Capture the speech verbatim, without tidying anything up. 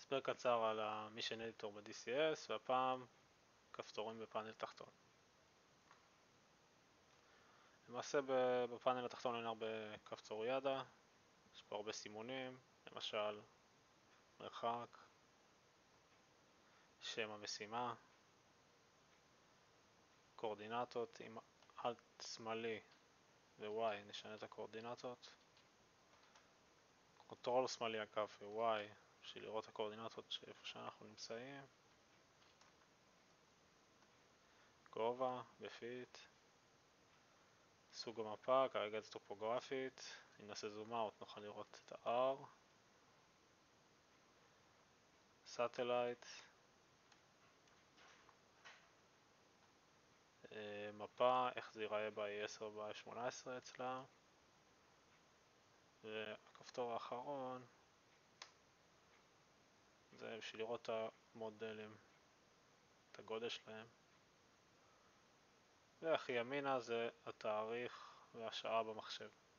הסבר קצר על ה-Mission Editor ב-די סי אס, והפעם כפתורים בפאנל תחתון. למעשה בפאנל התחתון אין הרבה כפתור ידע, יש פה הרבה סימונים, למשל מרחק, שם המשימה, קורדינטות, עם Alt שמאלי ו-Y נשנה את הקורדינטות, קונטרול שמאלי אגב ו-Y בשביל לראות את הקורדינטות שאיפה שאנחנו נמצאים, גובה בפיט, סוג המפה, כרגע זה טופוגרפית, אם נעשה זום אאוט נוכל לראות את ה-R, סאטלייט, מפה, איך זה ייראה ב-איי עשר וב-איי שמונה עשרה אצלה, והכפתור האחרון זה בשביל לראות את המודלים, את הגודל שלהם, והכי ימינה זה התאריך והשעה במחשב.